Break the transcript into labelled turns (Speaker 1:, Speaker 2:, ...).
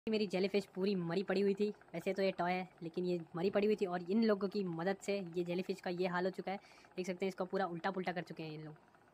Speaker 1: मेरी जेलीफिश पूरी मरी पड़ी हुई थी। वैसे तो ये टॉय है लेकिन ये मरी पड़ी हुई थी और इन लोगों की मदद से ये जेलीफिश का ये हाल हो चुका है। देख सकते हैं इसको पूरा उल्टा पुल्टा कर चुके हैं इन लोग।